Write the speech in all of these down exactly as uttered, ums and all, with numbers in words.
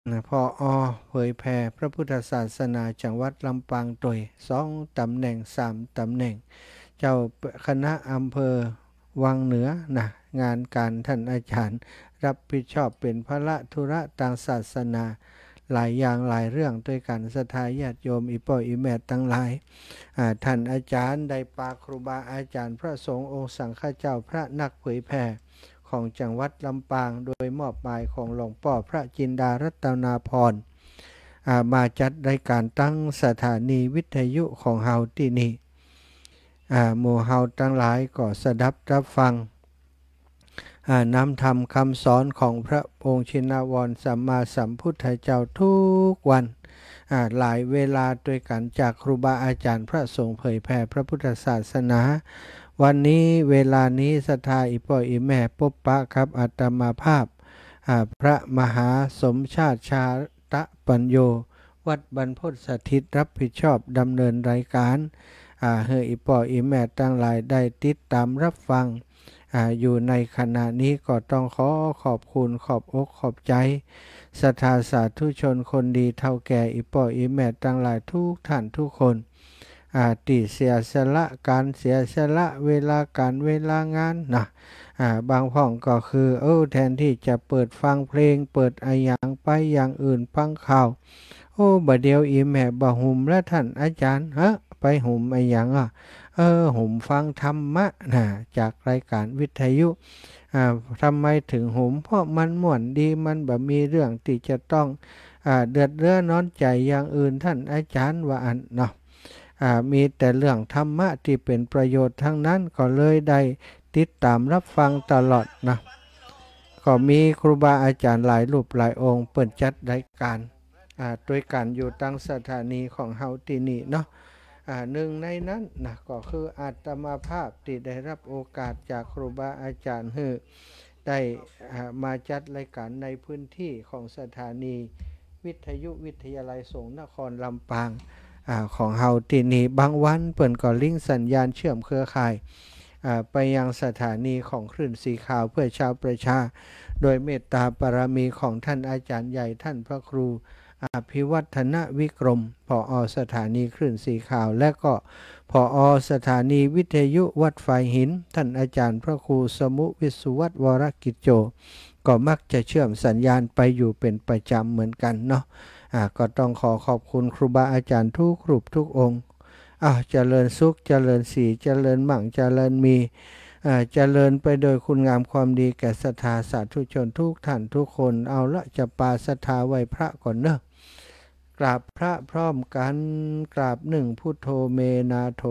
นะพออเผยแผ่พระพุทธศาสนาจังหวัดลำปางโดยสองตำแหน่งสามตำแหน่งเจ้าคณะอำเภอวังเหนือนะงานการท่านอาจารย์รับผิดชอบเป็นพระธุระทางศาสนาหลายอย่างหลายเรื่องด้วยกันศรัทธาญาติโยมอีป่ออีแม่ตั้งหลายท่านอาจารย์ได้ปาครูบาอาจารย์พระสงฆ์องค์สังฆเจ้าพระนักเผยแผ่ของจังหวัดลำปางโดยมอบหมายของหลวงพ่อพระจินดารัตนาพรมาจัดรายการตั้งสถานีวิทยุของเฮาที่นี่หมู่เฮาตั้งหลายก็สดับรับฟังนำธรรมคำสอนของพระองค์ชินวรสัมมาสัมพุทธเจ้าทุกวันหลายเวลาด้วยกันจากครูบาอาจารย์พระสงฆ์เผยแผ่พระพุทธศาสนาวันนี้เวลานี้ศรัทธาอิปอยอิแม่ปบปะครับอาตมาภาพพระมหาสมชาติชาตะปัญโยวัดบรรพตสถิตรับผิดชอบดำเนินรายการเฮออิปอยอิแม่ตั้งหลายได้ติดตามรับฟังออยู่ในขณะนี้ก็ต้องขอขอบคุณขอบอกขอบใจศรัทธาสาธุชนคนดีเท่าแก่อิปอยอิแม่ตั้งหลายทุกท่านทุกคนติเสียสละการเสียสละเวลาการเวลางานนะบางพ่องก็คือเออแทนที่จะเปิดฟังเพลงเปิดไออย่างไปอย่างอื่นฟังข่าวโอ้บะเดียวอีแม่บะหุมและท่านอาจารย์ฮะไปหุมไออย่างอ่ะเออหุมฟังธรรมะนะจากรายการวิทยุทำไมถึงหุมเพราะมันม่วนดีมันแบบมีเรื่องที่จะต้องเดือดเรื้อนอนใจอย่างอื่นท่านอาจารย์ว่าอันเนาะมีแต่เรื่องธรรมะที่เป็นประโยชน์ทั้งนั้นก็เลยได้ติดตามรับฟังตลอดนะก็มีครูบาอาจารย์หลายรูปหลายองค์เปิดจัดรายการด้วยกันอยู่ตั้งสถานีของเฮาที่นี่เนาะหนึ่งในนั้นนะก็คืออาตมาภาพที่ได้รับโอกาสจากครูบาอาจารย์ฮือได้มาจัดรายการในพื้นที่ของสถานีวิทยุวิทยาลัยสงฆ์นครลำปางของเฮาที่นี่บางวันเปิ่นก็ลิงก์สัญญาณเชื่อมเครือข่ายไปยังสถานีของคลื่นสีขาวเพื่อชาวประชาโดยเมตตาบารมีของท่านอาจารย์ใหญ่ท่านพระครูอภิวัฒนวิกรมผอ.สถานีคลื่นสีขาวและก็ผอ.สถานีวิทยุวัดไฟหินท่านอาจารย์พระครูสมุวิสุวัฒน์วรกิจโจก็มักจะเชื่อมสัญญาณไปอยู่เป็นประจำเหมือนกันเนาะก็ต้องขอขอบคุณครูบาอาจารย์ทุกรูปทุกองค์อ่ะเจริญสุขเจริญสีเจริญมั่งเจริญมีเจริญไปโดยคุณงามความดีแก่ศรัทธาสาธุชนทุกท่านทุกคนเอาละจะปาศรัทธาไหวพระก่อนเนอะกราบพระพร้อมกันกราบหนึ่งพุทโธเมนาโถ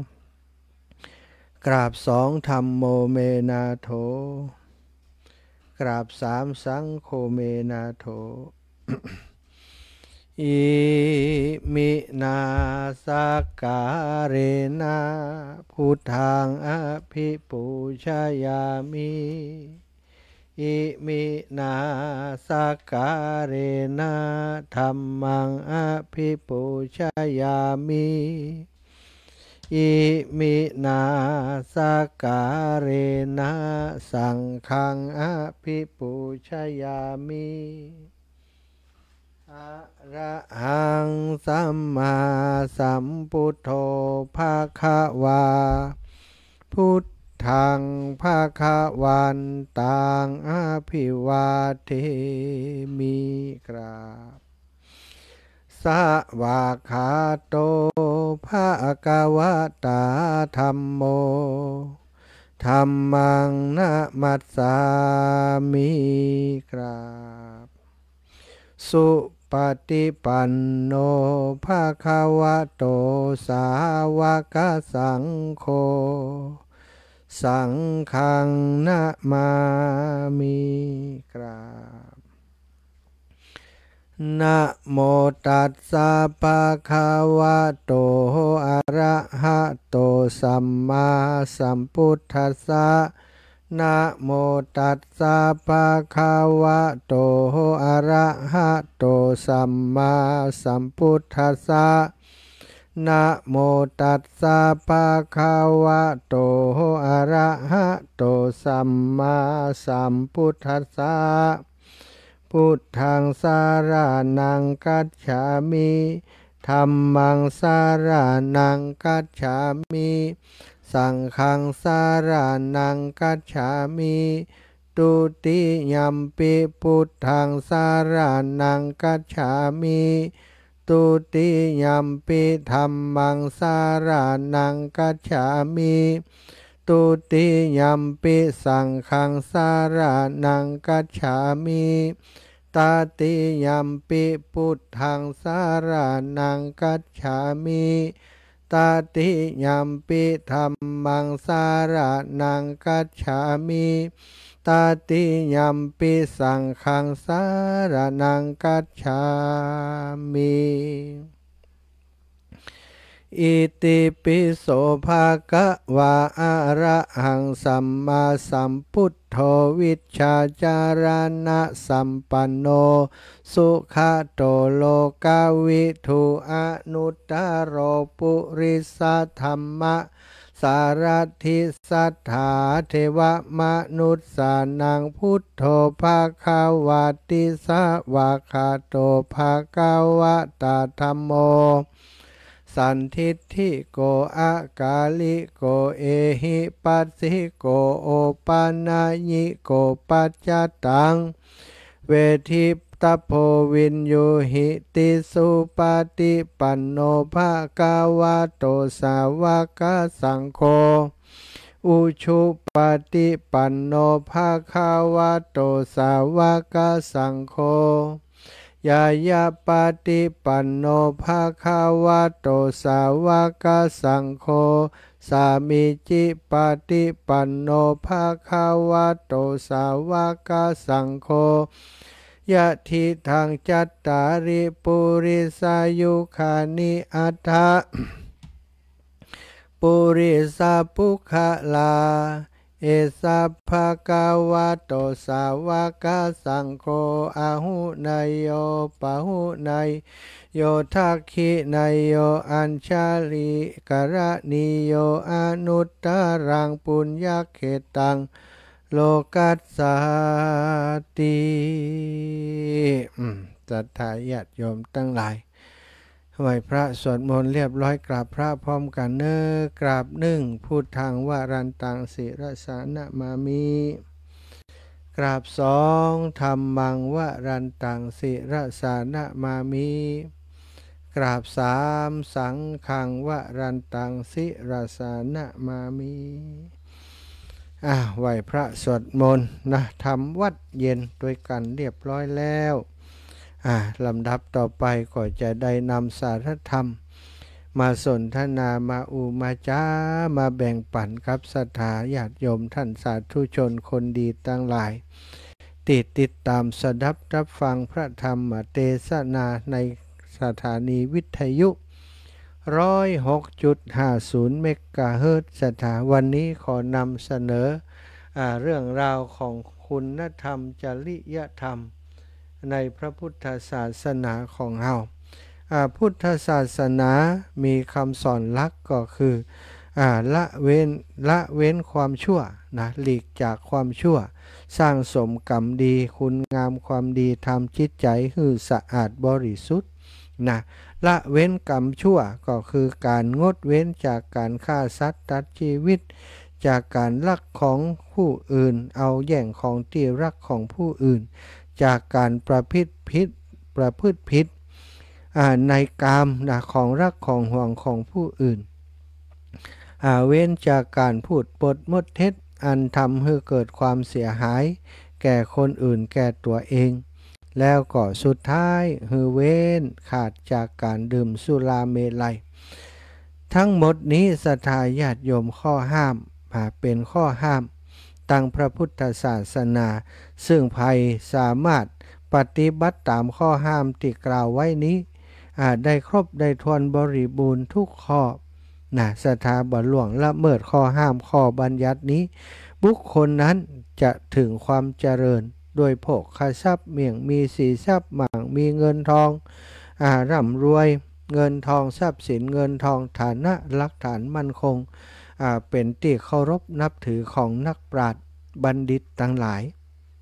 กราบสองธรรมโมเมนาโถกราบสามสังโฆเมนาโถอิมินาสการเรนะพุทธังอภิปูชยามิอิมินาสการเรนะธัมมังอภิปูชยามิอิมินาสการเรนะสังฆังอภิปูชยามิอะระหังสัมมาสัมพุทโธภะคะวาพุทธังภะคะวันตังอภิวาเทมิกราบสวากขาโตภะคะวะตาธัมโมธัมมังนะมัสสามิกราบสุปฏิปันโนภะคะวะโตสาวกสังโฆสังฆังนะมามิกราบนะโมตัสสะภะคะวะโตอะระหะโตสัมมาสัมพุทธัสสะนะโมตัสสะภะคะวะโตอะระหะโตสัมมาสัมพุทธัสสะนะโมตัสสะภะคะวะโตอะระหะโตสัมมาสัมพุทธัสสะพุทธังสารนังกัจฉามิธัมมังสารนังกัจฉามิสังฆังสารนังกัจฉามิตุติยัมปิพุทธังสารนังกัจฉามิตุติยัมปิธัมมังสารนังกัจฉามิตุติยัมปิสังฆังสารนังกัจฉามิตติยัมปิพุทธังสารนังกัจฉามิตติยัมปิธัมมังสารนังกัจฉามิตติยัมปิสังฆังสารนังกัจฉามิอิติปิโสภะคะวะอะระหังสัมมาสัมพุทโธวิชชาจารณะสัมปันโนสุขโตโลกาวิทูอนุตตโรปุริสธรรมะสารถิสัทธาเทวมนุษสานังพุทโธภาควาติสวากขาโตภาควตาธัมโมสันทิฏฐิโกอากาลิโกเอหิปัสสิโกโอปานายิโกปัจจตังเวทิตโพวินโยหิติสุปฏิปันโนภะคะวะโตสาวกสังโฆอุชุปฏิปันโนภะคะวะโตสาวกสังโฆยายาปฏิปันโนภะคะวะโตสาวกสังโฆสามิจิปฏิปันโนภะคะวะโตสาวกสังโฆยะทิทังจัตตาริปุริสายุคานิอัฏฐะปุริสาปุคลาเอสัพพะกาวะโตสาวกสังโฆอาหุนายโยปะหุนายโยทักขินายโยอัญชาลิกรณิโยอนุตตรังปุญญเขตังโลกัสสติศรัทธาญาติโยมทั้งหลายไหว้พระสวดมนต์เรียบร้อยกราบพระพร้อมกันเนอกราบหนึ่งพุทธังวรันตังศิรสานะมามิกราบสองธัมมังวรันตังศิรสานะมามิกราบสามสังฆังวรันตังศิรสานะมามิอ่ะไหว้พระสวดมนต์นะทำวัดเย็นด้วยกันเรียบร้อยแล้วอ่าลำดับต่อไปก็จะได้นำสาธธรรมมาสนทนามาอุมาจามาแบ่งปันกับศรัทธาญาติโยมท่านสาธุชนคนดีตั้งหลายติดติดตามสดับรับฟังพระธรรมเทศนาในสถานีวิทยุร้อยหกจุดห้าศูนย์เมกะเฮิรตซ์สถาวันนี้ขอนำเสนออ่าเรื่องราวของคุณธรรมจริยธรรมในพระพุทธศาสนาของเราพุทธศาสนามีคำสอนหลักก็คือละเว้นละเว้นความชั่วนะหลีกจากความชั่วสร้างสมกรรมดีคุณงามความดีทำจิตใจให้สะอาดบริสุทธิ์นะละเว้นกรรมชั่วก็คือการงดเว้นจากการฆ่าสัตว์ตัดชีวิตจากการลักของผู้อื่นเอาแย่งของที่รักของผู้อื่นจากการประพฤติผิดประพฤติผิดในกามนะของรักของห่วงของผู้อื่นเว้นจากการพูดปดมดเท็จอันทำให้เกิดความเสียหายแก่คนอื่นแก่ตัวเองแล้วก็สุดท้ายคือเว้นขาดจากการดื่มสุราเมลัยทั้งหมดนี้ศรัทธาญาติโยมข้อห้ามเป็นข้อห้ามตั้งพระพุทธศาสนาซึ่งภัยสามารถปฏิบัติตามข้อห้ามที่กล่าวไว้นี้ได้ครบได้ทวนบริบูรณ์ทุกข้อนะศรัทธาบ่ล่วงละเมิดข้อห้ามข้อบัญญัตินี้บุคคลนั้นจะถึงความเจริญโดยโภคทรัพย์เมี่ยงมีสีทรัพย์หมั่งมีเงินทองอ่าร่ำรวยเงินทองทรัพย์สินเงินทองฐานะหลักฐานมั่นคงเป็นที่เคารพนับถือของนักปราชญ์บัณฑิตทั้งหลาย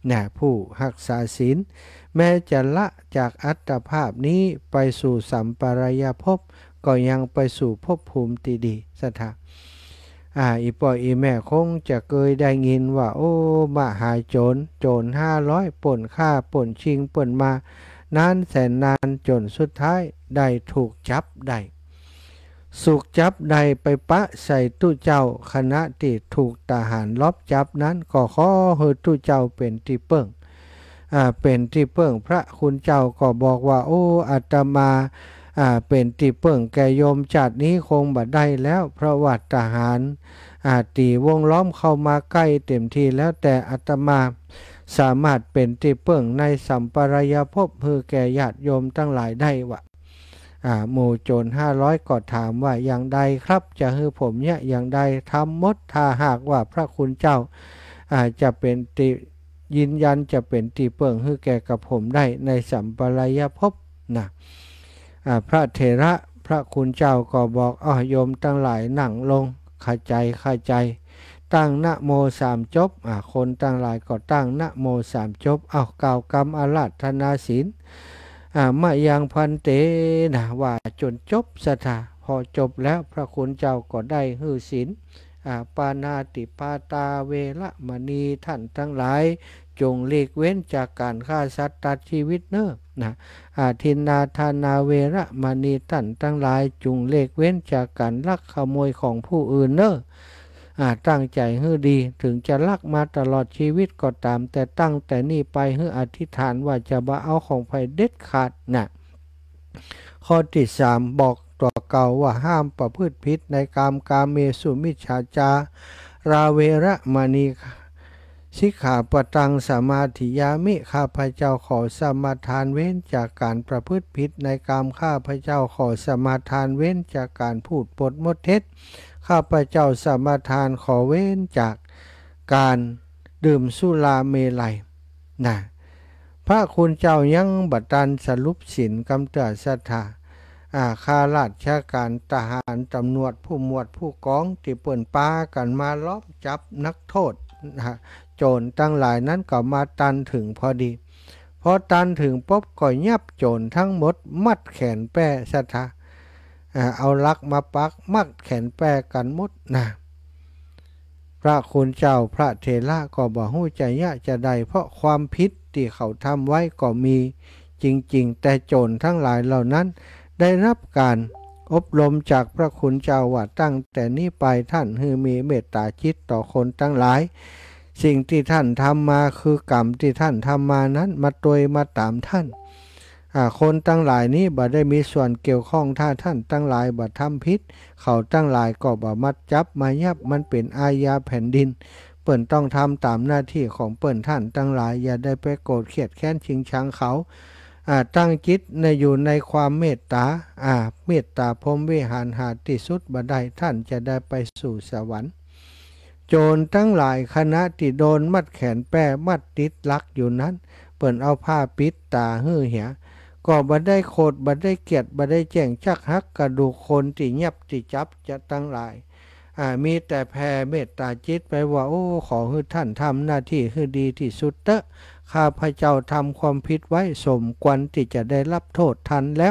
น่ะผู้รักษาศีลแม้จะละจากอัตภาพนี้ไปสู่สัมปรายภพก็ยังไปสู่ภพภูมิที่ดีสถาอ่าอีป่ออีแม่คงจะเคยได้ยินว่าโอ้มาหาโจรโจรห้าร้อยป่นฆ่าป่นชิงป่นมานานแสนนานจนสุดท้ายได้ถูกจับได้สุกจับได้ไปปะใส่ตู้เจ้าคณะที่ถูกทหารลอบจับนั้นก็ขอเฮือตู้เจ้าเป็นที่เปิ้งอ่าเป็นที่เปิ้งพระคุณเจ้าก็บอกว่าโอ้อาตมาอ่าเป็นที่เปิ้งแก่โยมจัดนี้คงบ่ได้แล้วเพราะว่าทหารอ่าตีวงล้อมเข้ามาใกล้เต็มทีแล้วแต่อาตมาสามารถเป็นที่เปิ้งในสัมปรายภพเพื่อแก่ญาติโยมทั้งหลายได้วะอ่าหมู่โจรห้าร้อยก็ถามว่าอย่างใดครับจะให้ผมเนี่ยอย่างใดทำมดถ้าหากว่าพระคุณเจ้าอ่าจะเป็นติยืนยันจะเป็นตีเปิงให้แก่กับผมได้ในสัมปรายภพนะอ่าพระเถระพระคุณเจ้าก็บอกอ้อโยมทั้งหลายนั่งลงเข้าใจเข้าใจตั้งนะโมสามจบอ่าคนทั้งหลายก็ตั้งนะโมสามจบเอากล่าวกรรมอาราธนาศีลอ่ามายังพันเตนะว่าจนจบสถาพอจบแล้วพระคุณเจ้าก็ได้หือศีลอ่าปานาติปาตาเวละมณีท่านทั้งหลายจงเลีกเว้นจากการฆ่าสัตว์ตัดชีวิตเนอะนะอาทินนาธานาเวระมณีท่านทั้งหลายจงเลีกเว้นจากการลักขโมยของผู้อื่นเนอะตั้งใจให้ดีถึงจะลักมาตลอดชีวิตก็ตามแต่ตั้งแต่นี้ไปให้อธิษฐานว่าจะบ่เอาของใครเด็ดขาดนะข้อที่สามบอกตัวเก่าว่าห้ามประพฤติผิดในกามกาเมสุมิจฉาจาราเวระมณีสิกขาปตังสมาธิยามิข้าพเจ้าขอสมาทานเว้นจากการประพฤติผิดในกามข้าพเจ้าขอสมาทานเว้นจากการพูดปดมดเท็จข้าพเจ้าสมาทานขอเว้นจากการดื่มสุราเมลัยนะพระคุณเจ้ายังบัดตันสรุปศีลกำเตือศรัทธาอาข้าราชการทหารตำรวจผู้หมวดผู้กองที่เปิ่นปากันมาล้อมจับนักโทษนะโจรตั้งหลายนั้นก็มาตันถึงพอดีพอตันถึงปุ๊บก็ยับโจรทั้งหมดมัดแขนแป้ศรัทธาเอาลักมาปักมัดแขนแป้กันหมดนะพระคุณเจ้าพระเถระก็บอกหู้ใจยะจะได้เพราะความผิดที่เขาทำไว้ก็มีจริงๆแต่โจรทั้งหลายเหล่านั้นได้รับการอบรมจากพระคุณเจ้าว่าตั้งแต่นี้ไปท่านให้มีเมตตาจิตต่อคนทั้งหลายสิ่งที่ท่านทำมาคือกรรมที่ท่านทำมานั้นมาตวยมาตามท่านคนตั้งหลายนี้บ่ได้มีส่วนเกี่ยวข้องถ้าท่านตั้งหลายบ่ทำผิดเขาตั้งหลายก็บ่มัดจับมายับมันเป็นอาญาแผ่นดินเปิ้นต้องทำตามหน้าที่ของเปิ้นท่านตั้งหลายอย่าได้ไปโกรธเกลียดแค้นชิงชังเขาตั้งจิตในอยู่ในความเมตตาเมตตาพรหมวิหารหาที่สุดบ่ได้ท่านจะได้ไปสู่สวรรค์โจรทั้งหลายคณะที่โดนมัดแขนแป้มัดติดลักอยู่นั้นเปิ้นเอาผ้าปิดตาหื้อเหียก็บ่ได้โคดบ่ได้เกียดบ่ได้แจ้งจักหักกระดูกคนที่เงียบที่จับจะตั้งหลายมีแต่แผ่เมตตาจิตไปว่าโอ้ขอให้ท่านทำหน้าที่ให้ดีที่สุดเถอะข้าพเจ้าทำความผิดไว้สมควรที่จะได้รับโทษทันแล้ว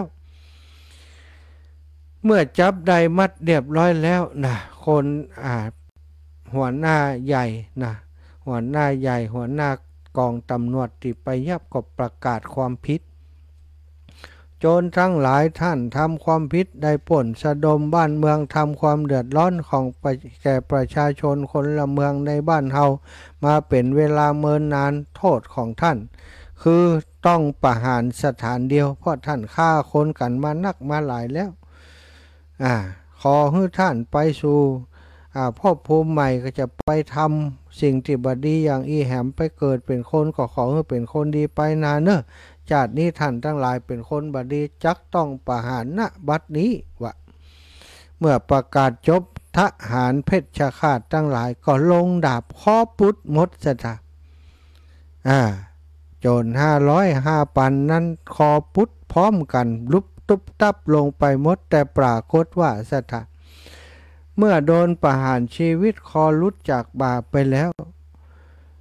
เมื่อจับได้มัดเรียบร้อยแล้วนะคนอ่าหัวหน้าใหญ่นะหัวหน้าใหญ่หัวหน้ากองตำรวจที่ไปยับก็ประกาศความผิดโจรทั้งหลายท่านทำความผิดได้ป่นสะดมบ้านเมืองทำความเดือดร้อนของแก่ประชาชนคนละเมืองในบ้านเฮามาเป็นเวลาเมินนานโทษของท่านคือต้องประหารสถานเดียวเพราะท่านฆ่าคนกันมานักมาหลายแล้วอ่าขอให้ท่านไปสู่อ่าพ่อภูมิใหม่ก็จะไปทำสิ่งที่บดีอย่างอีแหมไปเกิดเป็นคนก็ขอให้เป็นคนดีไปนานเนอะชาตินี้ท่านทั้งหลายเป็นคนบดีจักต้องประหารณบัดนี้วะเมื่อประกาศจบทหารเพชฌฆาตทั้งหลายก็ลงดาบข้อปุดหมดสถาอ่าโจรห้าร้อยห้าปันนั้นคอปุดพร้อมกันลุบตุบตับลงไปหมดแต่ปรากฏว่าสถาเมื่อโดนประหารชีวิตคอลุดจากบ่าไปแล้ว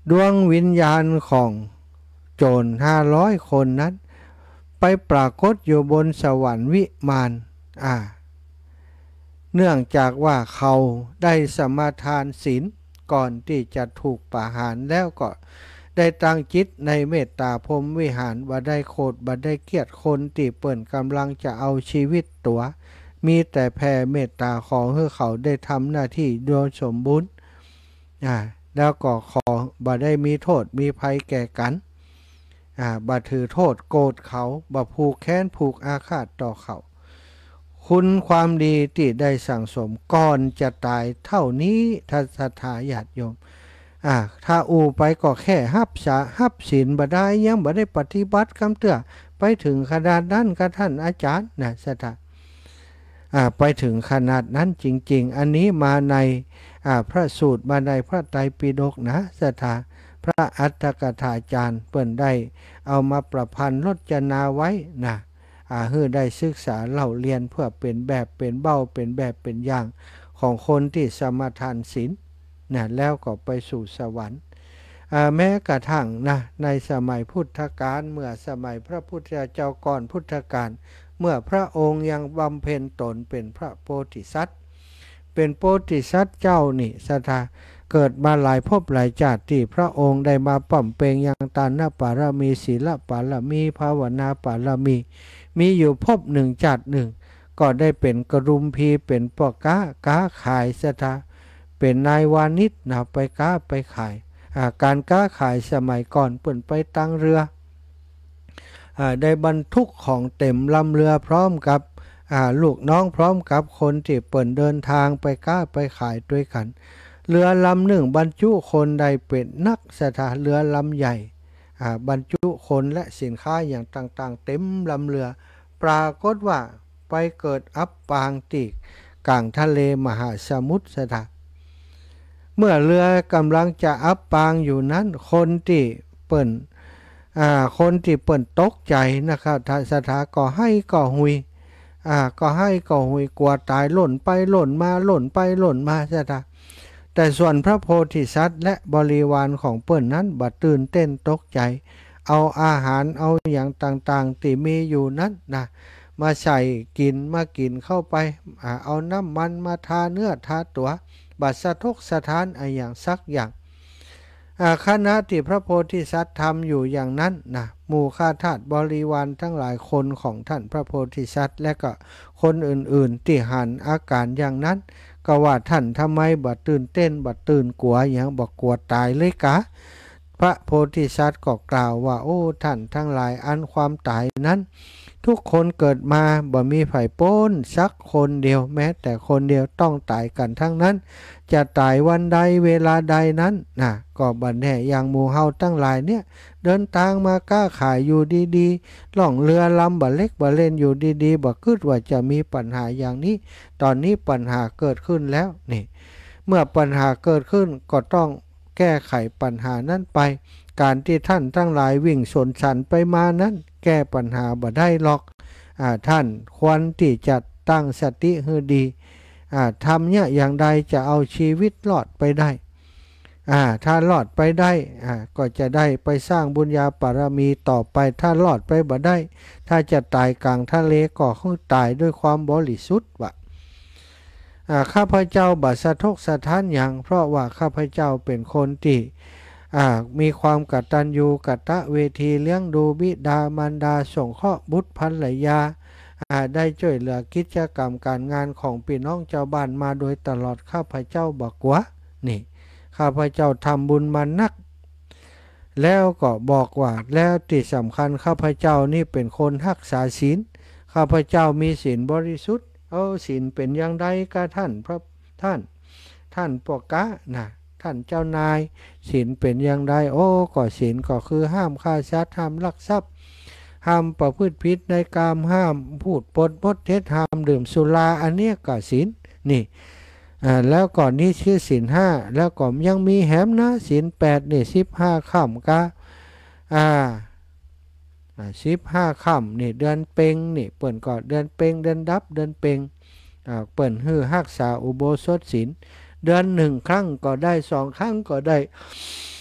ดวงวิญญาณของโจรห้าร้อยคนนั้นไปปรากฏอยู่บนสวรรค์วิมานอ่าเนื่องจากว่าเขาได้สมาทานศีลก่อนที่จะถูกประหารแล้วก็ได้ตั้งจิตในเมตตาพรหมวิหารบ่ได้โคตรบ่ได้เกลียดคนที่เปิ่นกำลังจะเอาชีวิตตัวมีแต่แผ่เมตตาขอให้เขาได้ทำหน้าที่โดยสมบูรณ์อ่าแล้วก็ขอบ่ได้มีโทษมีภัยแก่กันอ่าบ่ถือโทษโกรธเขาบ่ผูกแค้นผูกอาฆาตต่อเขาคุณความดีที่ได้สั่งสมก่อนจะตายเท่านี้ทัศถาญาติโยมอ่าถ้าอูไปก็แค่ฮับษาฮับศีลบ่ได้ยังบ่ได้ปฏิบัติคำเตือไปถึงขนาดนั้นกับท่านอาจารย์นะสถาอ่าไปถึงขนาดนั้นจริงๆอันนี้มาในอ่าพระสูตรมาในพระไตรปิฎกนะสถาพระอัฏฐกถาจารย์เปิ้นได้เอามาประพันธ์รจนาไว้นะอ่าเพื่อได้ศึกษาเล่าเรียนเพื่อเป็นแบบเป็นเบ้าเป็นแบบเป็นอย่างของคนที่สมาทานศีลนะแล้วก็ไปสู่สวรรค์แม้กระทั่งนะในสมัยพุทธกาลเมื่อสมัยพระพุทธเจ้าก่อนพุทธกาลเมื่อพระองค์ยังบำเพ็ญตนเป็นพระโพธิสัตว์เป็นโพธิสัตว์เจ้านี่สถาเกิดมาหลายภพหลายชาติที่พระองค์ได้มาป่อมเปงยังตานะปารมีศีลปารมีภาวนาปารมีมีอยู่ภพหนึ่งชาติหนึ่งก็ได้เป็นกรุมพีเป็นปอก้าก้าขายสถาเป็นนายวานิชนะไปก้าไปขายการก้าขายสมัยก่อนเปิ่นไปตั้งเรือได้บรรทุกของเต็มลำเรือพร้อมกับลูกน้องพร้อมกับคนที่เปิ่นเดินทางไปก้าไปขายด้วยกันเรือลำหนึ่งบรรจุคนใดเป็นนักสถาเรือลำใหญ่บรรจุคนและสินค้าอย่างต่างๆเต็มลำเรือปรากฏว่าไปเกิดอับปางตีกลางทะเลมหาสมุทรสถาเมื่อเรือกำลังจะอับปางอยู่นั้นคนที่เปิ่นคนที่เปิ่นตกใจนะครับสถาก็ให้ก็หุยก็ให้ก็หุยกลัวตายหล่นไปหล่นมาหล่นไปหล่นมาสถาแต่ส่วนพระโพธิสัตว์และบริวารของเปิ้นนั้นบัดตื่นเต้นตกใจเอาอาหารเอาอย่างต่างๆที่มีอยู่นั้นนะมาใส่กินมากินเข้าไปเอาน้ำมันมาทาเนื้อทาตัวบัดสะทกสะท้านอะไรอย่างสักอย่างคณะที่พระโพธิสัตว์ทำอยู่อย่างนั้นนะหมู่ข้าทาสบริวารทั้งหลายคนของท่านพระโพธิสัตว์และก็คนอื่นๆที่หันอาการอย่างนั้นก็ว่าท่านทำไมบัดตื่นเต้นบัดตื่นกลัวอย่างบอกกลัวตายเลยกะพระโพธิสัตว์ก็กล่าวว่าโอ้ท่านทั้งหลายอันความตายนั้นทุกคนเกิดมาบ่มีไผ่ป้นสักคนเดียวแม้แต่คนเดียวต้องตายกันทั้งนั้นจะตายวันใดเวลาใดนั้นนะก็บัดแน่อย่างหมู่เฮาตั้งหลายเนี่ยเดินทางมาก้าขายอยู่ดีๆล่องเรือลำบ่เล็กบ่เล่นอยู่ดีๆบ่คิดว่าจะมีปัญหาอย่างนี้ตอนนี้ปัญหาเกิดขึ้นแล้วนี่เมื่อปัญหาเกิดขึ้นก็ต้องแก้ไขปัญหานั้นไปการที่ท่านทั้งหลายวิ่งสนสันไปมานั้นแก้ปัญหาบ่ได้หรอกอ่าท่านควรที่จะตั้งสติให้ดีอ่าทำเนี่ยอย่างใดจะเอาชีวิตรอดไปได้อ่าถ้ารอดไปได้อ่าก็จะได้ไปสร้างบุญญาบารมีต่อไปถ้ารอดไปบ่ได้ถ้าจะตายกลางทะเลก็คงตายด้วยความบริสุทธิ์วะข้าพเจ้าบัดสะทกสะท้านอย่างเพราะว่าข้าพเจ้าเป็นคนที่มีความกตัญญูกตเวทีเลี้ยงดูบิดามารดาส่งเคราะห์บุตรภรรยาได้ช่วยเหลือกิจกรรมการงานของพี่น้องชาวบ้านมาโดยตลอดข้าพเจ้าบอกว่านี่ข้าพเจ้าทำบุญมานักแล้วก็บอกว่าแล้วที่สำคัญข้าพเจ้านี่เป็นคนรักษาศีลข้าพเจ้ามีศีลบริสุทธิ์เอาศีลเป็นอย่างไรกับท่านพระท่านท่านปกะนะท่านเจ้านายศีลเป็นอย่างไรโอ้ก็ศีลก็คือห้ามฆ่าสัตว์ห้ามลักทรัพย์ห้ามประพฤติผิดในกามห้ามพูดปดมดเท็จห้ามดื่มสุราอันเนี้ยก็ศีลนี่อ่าแล้วก่อนนี้ชื่อศีลห้าแล้วก็ยังมีแหมนะศีลแปดนี่สิบห้าค่ำกะอ่าสิบห้าค่ำนี่เดือนเพ็ญนี่เปิ่นก็เดือนเพ็ญเดือนดับเดือนเพ็ญอ่าเปิ่นฮือรักษาอุโบสถศีลเดือนหนึ่งครั้งก็ได้สองครั้งก็ได้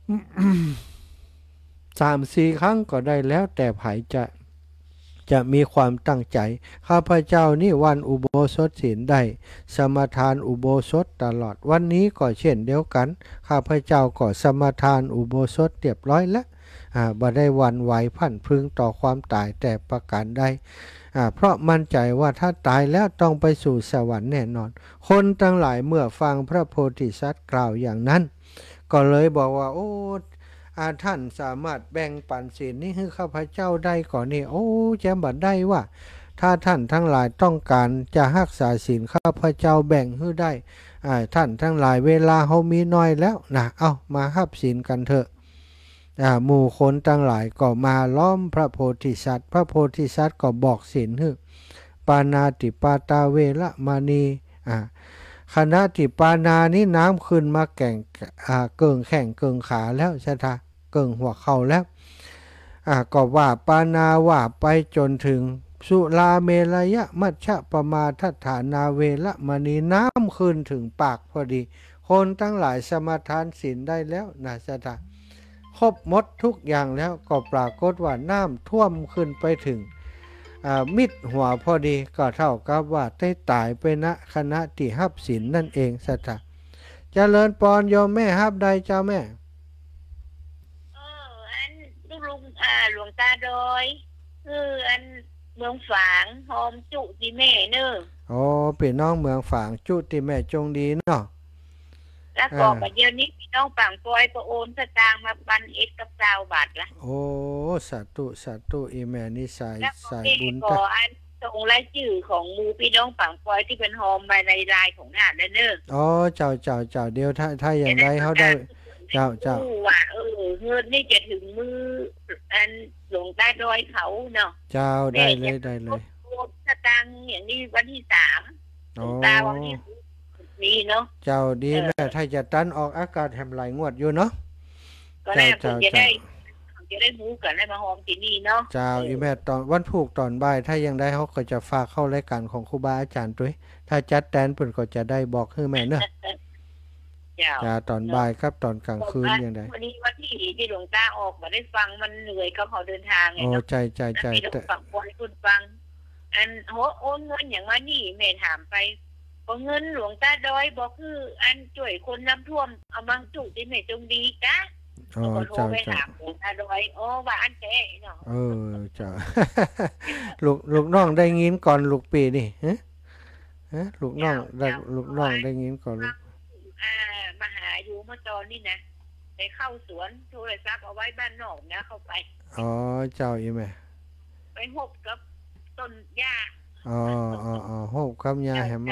สามสี่ครั้งก็ได้แล้วแต่ไผจะจะมีความตั้งใจข้าพเจ้านี่วันอุโบสถศีลได้สมาทานอุโบสถตลอดวันนี้ก็เช่นเดียวกันข้าพเจ้าก็สมาทานอุโบสถเรียบร้อยแล้วอ่าบ่ได้หวั่นไหวพันพึงต่อความตายแต่ประการใดอ่าเพราะมั่นใจว่าถ้าตายแล้วต้องไปสู่สวรรค์แน่นอนคนทั้งหลายเมื่อฟังพระโพธิสัตว์กล่าวอย่างนั้นก็เลยบอกว่าโอ้อาท่านสามารถแบ่งปันศีลนี้ให้ข้าพเจ้าได้ก่อนนี่โอ้แจ้งบัดได้ว่าถ้าท่านทั้งหลายต้องการจะรักษาศีลข้าพเจ้าแบ่งให้ได้อ่าท่านทั้งหลายเวลาเฮามีน้อยแล้วนะเอามารับศีลกันเถอะอ่าหมู่คนทั้งหลายก็มาล้อมพระโพธิสัตว์พระโพธิสัตว์ก็บอกศีลให้ปานาติปาตาเวระมณีอ่าขณะที่ปานานี้น้ำขึ้นมาแก่งอ่าเกิงแข่งเกิงขาแล้วใช่ไหมเกิงหัวเข่าแล้วอ่าก็ว่าปานาว่าไปจนถึงสุลาเมรยะมัชฌะปมาทัฏฐานาเวระมณีน้ำขึ้นถึงปากพอดีคนทั้งหลายสมาทานศีลได้แล้วนะใช่ไหมครบหมดทุกอย่างแล้วก็ปรากฏว่าน้ำท่วมขึ้นไปถึงมิดหัวพอดีก็เท่ากับว่าได้ตายไปณขณะที่ฮับศีลนั่นเองสัตว์เจริญปอนโยมแม่ฮับใดเจ้าแม่เอออันลูกลุงอ่าหลวงตาโดยคืออันเมืองฝางหอมจุติแม่เนอะอ๋อเป็นน้องเมืองฝางจุติแม่จงดีเนาะแล้วก็ปัจจุบันนี้พี่น้องฝั่งปอยประโอนสตางมาปันเอ็ดกับเจ้าบาทละโอ้สาธุสาธุอีแม่นี่สายสายบุญก็อันส่งรายชื่อของมูพี่น้องฝั่งปอยที่เป็นโฮมมาในรายของงานเนอะอ๋อเจ้าเจ้าเจ้าเดียวถ้าถ้าอย่างไรเขาได้เจ้าเจ้าว่าเออเงินนี่จะถึงมืออันหลวงตาดอยเขาเนาะเจ้าได้เลยได้เลยสตางอย่างนี้วันที่สามหลวงตาวันที่นี่เนาะเจ้าดีแม่ถ้าจะตันออกอากาศแหมไหลงวดอยู่เนาะก็แรกจะได้จะได้หูกันได้มาหอมที่นี่เนาะเจ้าอีแม่ตอนวันผูกตอนบ่ายถ้ายังได้เขาก็จะฝากเข้ารายการของครูบาอาจารย์ด้วยถ้าจัดแตนเพิ่นก็จะได้บอกให้แม่เนาะจ้าตอนบ่ายครับตอนกลางคืนยังไงวันนี้วันที่ที่หลวงตาออกมาได้ฟังมันเหนื่อยก็เขาเดินทางไงเนาะโอ้ใจใจใจแต่ฟังบอลคุณฟังอันโหโอนเงินอย่างว่านี่แม่ถามไปก็เงินหลวงตาดอยบอกคืออันช่วยคนน้ำท่วมเอาบางจุดที่แม่จงดีกะอ๋อเจ้าเจ้าหลวงตาดอยโอ้ว่าอันแท้เนาะเออเจ้าลูกลูกน้องได้ยินก่อนลูกปีนี่ฮะฮะลูกน้องได้ลูกน้องได้ยินก่อนลูกอ่ามาหาอยู่เมื่อตอนนี้นะไปเข้าสวนโทรศัพท์เอาไว้บ้านนอกนะเข้าไปอ๋อเจ้าอีแม่ไปหบกับต้นหญ้าอ๋ออ๋ออ๋อหบกับหญ้าแหม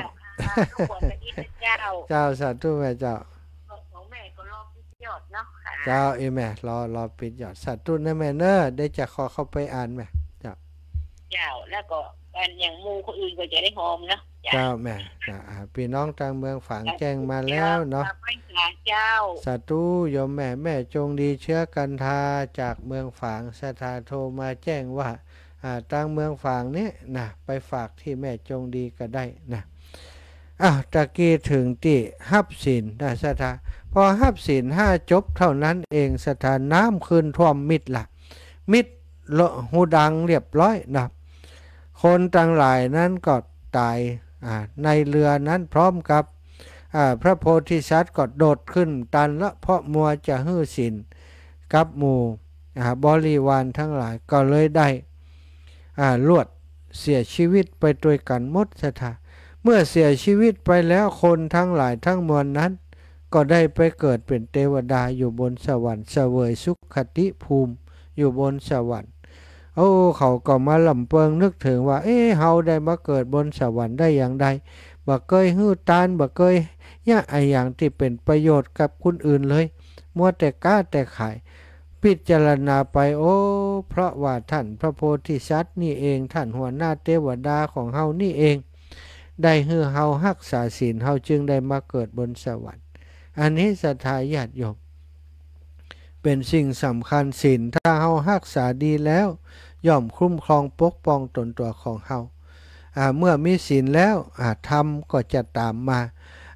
เจ้าสาธุแม่เจ้าของแม่ก็รอปิดยอดเนาะเจ้าอีแม่รอรอปิดยอดสาธุนะแม่เนอะได้จะขอเข้าไปอ่านแม่เจ้าเจ้าแล้วก็การอย่างมูคนอื่นก็จะได้หอมเนาะเจ้าแม่จ้าพี่น้องทางเมืองฝางแจ้งมาแล้วเนาะสาธุโยมแม่แม่จงดีเชื้อกันทาจากเมืองฝางสถาโทรมาแจ้งว่าอ่าทางเมืองฝางนี้นะไปฝากที่แม่จงดีก็ได้นะอ้าวตะกี้ถึงที่ฮับศีลนะสถาพอฮับศีลห้าจบเท่านั้นเองสถานน้ำขึ้นท่วมมิดละมิดละหูดังเรียบร้อยนะคนต่างหลายนั้นก็ตายในเรือนั้นพร้อมกับพระโพธิสัตว์ก็โดดขึ้นตันละเพราะมัวจะหื้อศีลกับหมู่บริวารทั้งหลายก็เลยได้ลวดเสียชีวิตไปด้วยกันหมดสถาเมื่อเสียชีวิตไปแล้วคนทั้งหลายทั้งมวลนั้นก็ได้ไปเกิดเป็นเทวดาอยู่บนสวรรค์เสวยสุขติภูมิอยู่บนสวรรค์โอ้เขาก็มาลำเปิงนึกถึงว่าเอ๊ะเฮาได้มาเกิดบนสวรรค์ได้อย่างใดบ่เคยหื้อตานบ่เคยยะไออย่างที่เป็นประโยชน์กับคนอื่นเลยมัวแต่ก้าแต่ขายพิจารณาไปโอ้เพราะว่าท่านพระโพธิสัตว์นี่เองท่านหัวหน้าเทวดาของเฮานี่เองได้ฮือเฮารักษาศีลเฮาจึงได้มาเกิดบนสวรรค์อันนี้ศรัทธาญาติโยมเป็นสิ่งสำคัญศีลถ้าเฮารักษาดีแล้วย่อมคุ้มครองปกป้องตนตัวของเฮาเมื่อมีศีลแล้วธรรมก็จะตามมา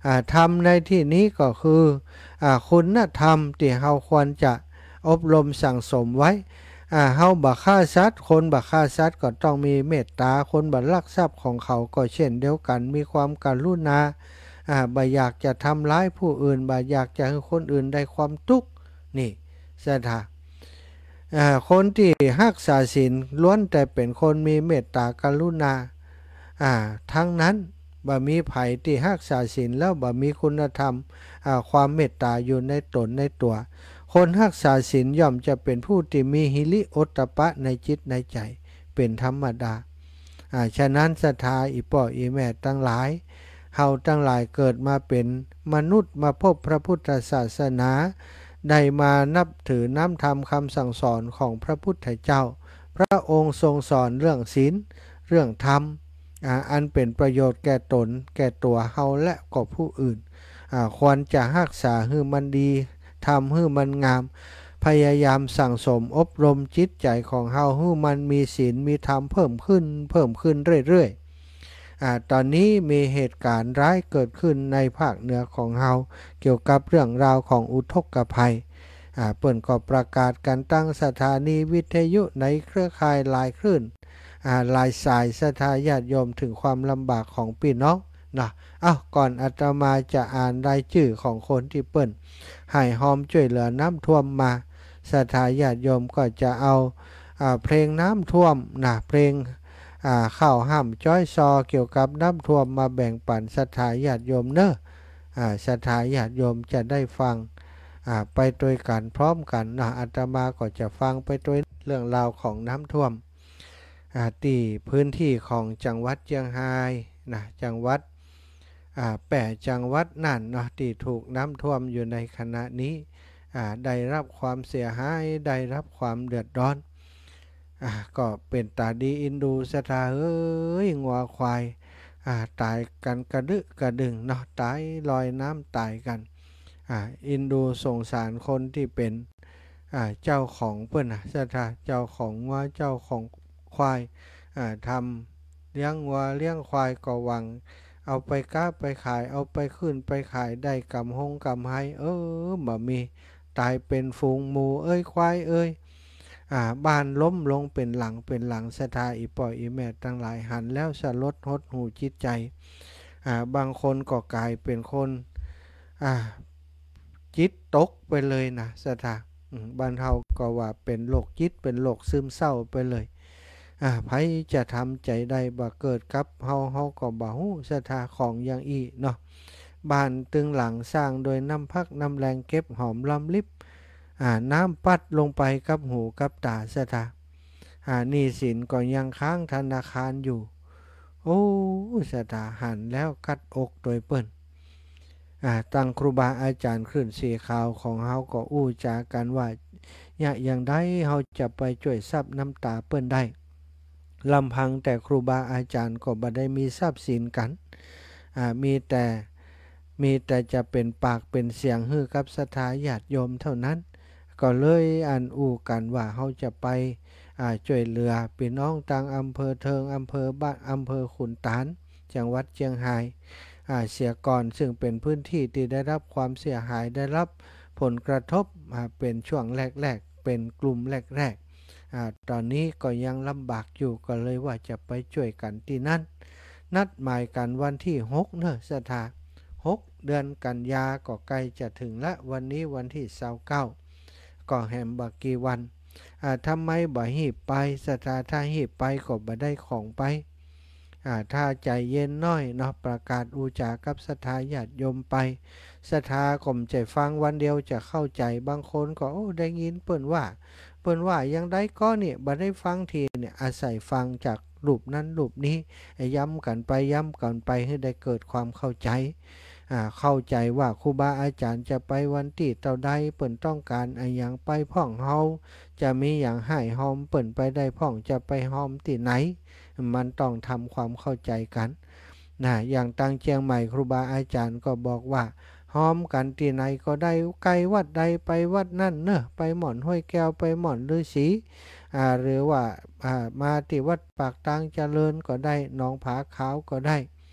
อ่าธรรมในที่นี้ก็คืออ่าคุณธรรมที่เราควรจะอบรมสั่งสมไว้อ่าเฮาบ่ฆ่าสัตว์คนบ่ฆ่าสัตว์ก็ต้องมีเมตตาคนบ่ลักทรัพย์ของเขาก็เช่นเดียวกันมีความกรุณาอ่าบ่อยากจะทำร้ายผู้อื่นบ่อยากจะให้คนอื่นได้ความทุกข์นี่สถาอ่าคนที่รักษาศีลล้วนแต่เป็นคนมีเมตตากรุณาอ่าทั้งนั้นบ่มีไผที่รักษาศีลแล้วบ่มีคุณธรรมอ่าความเมตตาอยู่ในตนในตัวคนรักษาศีลย่อมจะเป็นผู้ที่มีหิริโอตตัปปะในจิตในใจเป็นธรรมดาอ่าฉะนั้นศรัทธาอีป่ออีแม่ทั้งหลายเฮาทั้งหลายเกิดมาเป็นมนุษย์มาพบพระพุทธศาสนาได้มานับถือน้ำธรรมคำสั่งสอนของพระพุทธเจ้าพระองค์ทรงสอนเรื่องศีลเรื่องธรรมอ่าอันเป็นประโยชน์แก่ตนแก่ตัวเฮาและก็ผู้อื่นอ่าควรจะรักษาให้มันดีทำให้มันงามพยายามสั่งสมอบรมจิตใจของเฮาให้มันมีศีลมีธรรมเพิ่มขึ้นเพิ่มขึ้นเรื่อยๆอ่าตอนนี้มีเหตุการณ์ร้ายเกิดขึ้นในภาคเหนือของเฮาเกี่ยวกับเรื่องราวของอุทกภัยอ่าเปิ้นก็ประกาศการตั้งสถานีวิทยุในเครือข่ายหลายคลื่นอ่าหลายสายศรัทธาญาติโยมถึงความลำบากของพี่น้องนะอ้าวก่อนอาตมาจะอ่านรายชื่อของคนที่เปิ้นให้หอมช่วยเหลือน้ำท่วมมาศรัทธาญาติโยมก็จะเอาอ่าเพลงน้ำท่วมนะเพลงอ่าข้าวห้ำจ้อยซอเกี่ยวกับน้ำท่วมมาแบ่งปันศรัทธาญาติโยมเนอะอ่าศรัทธาญาติโยมจะได้ฟังอ่าไปโดยกันพร้อมกันนะอาตมาก็จะฟังไปโดยเรื่องราวของน้ำท่วมอ่าที่พื้นที่ของจังหวัดเชียงรายนะจังหวัดอ่าแปดจังหวัดนั่นเนาะที่ถูกน้ำท่วมอยู่ในขณะนี้อ่าได้รับความเสียหายได้รับความเดือดร้อนอ่าก็เป็นตาดีอินดูสถาเอ้ยงัวควายอ่าตายกันกระดึกระดึงเนาะตายลอยน้ำตายกันอ่าอินดูสงสารคนที่เป็นอ่าเจ้าของเพื่อนนะสถาเจ้าของงัวเจ้าของควายอ่าทำเลี้ยงวัวเลี้ยงควายก็หวังเอาไปก้าไปขายเอาไปขึ้นไปขายได้กำหงกำไห้เออบ่มีตายเป็นฝูงหมูเอ้ยควายเอ้ยอ่าบ้านล้มลงเป็นหลังเป็นหลังศรัทธาอีป่อยอีแม่ทั้งหลายหันแล้วสลดหดหูจิตใจอ่าบางคนก็กลายเป็นคนอ่าจิตตกไปเลยนะศรัทธาบ้านเฮาก็ว่าเป็นโรคจิตเป็นโรคซึมเศร้าไปเลยอ่าไผจะทำใจได้บ่เกิดกับเฮาเฮาก็บ่ฮู้ศรัทธาของอย่างอีเนาะบ้านตึงหลังสร้างโดยน้ำพักน้ำแรงเก็บหอมลำลิบอ่าน้ำปัดลงไปกับหูกับตาศรัทธาอ่าหนี้สินก็ยังค้างธนาคารอยู่โอ้ศรัทธาหันแล้วกัดอกโดยเปิ้นอ่าตั้งครูบาอาจารย์ขึ้นสีขาวของเฮาก็อู้จากันว่าอย่าอย่างใดเฮาจะไปช่วยซับน้ำตาเปิ้นได้ลำพังแต่ครูบาอาจารย์ก็บ่ได้มีทรัพย์สินกันอ่ามีแต่มีแต่จะเป็นปากเป็นเสียงฮือกับศรัทธาญาติโยมเท่านั้นก็เลยอันอู้กันว่าเฮาจะไปอ่าช่วยเหลือพี่น้องต่างอำเภอเทิงอำเภอบ้านอำเภอขุนตาลจังหวัดเชียงรายอ่าเสียก่อนซึ่งเป็นพื้นที่ที่ได้รับความเสียหายได้รับผลกระทบอ่าเป็นช่วงแรกๆเป็นกลุ่มแรกๆอ่าตอนนี้ก็ยังลำบากอยู่ก็เลยว่าจะไปช่วยกันที่นั่นนัดหมายกันวันที่หกเนอะศรัทธาหกเดือนกันยาก็ใกล้จะถึงละวันนี้วันที่ยี่สิบเก้าก็แหมบักกี่วันอ่าทำไมบ่หีบไปศรัทธาถ้าหีบไปก็บ่ได้ของไปอ่าถ้าใจเย็นน้อยเนาะประกาศอูจากับศรัทธาญาติโยมไปศรัทธาข่มใจฟังวันเดียวจะเข้าใจบางคนก็โอ้ได้ยินเปิ้นว่าเปิ้นว่ายังได้ก็เนี่ยบ่ได้ฟังทีเนี่ยอาศัยฟังจากรูปนั้นรูปนี้ย้ำกันไปย้ำกันไปให้ได้เกิดความเข้าใจอ่าเข้าใจว่าครูบาอาจารย์จะไปวันที่เท่าใดเปิ้นต้องการอะไรอย่างไปพ่องเฮาจะมีอย่างให้หอมเปิ้นไปได้พ่องจะไปหอมที่ไหนมันต้องทำความเข้าใจกันนะอย่างตังเชียงใหม่ครูบาอาจารย์ก็บอกว่าหอมกันที่ไหนก็ได้ไกลวัดใดไปวัดนั่นเนอะไปหม่อนห้วยแก้วไปหม่อนฤาษีอ่าหรือว่าอ่ามาที่วัดปากตางเจริญก็ได้หนองผาขาวก็ได้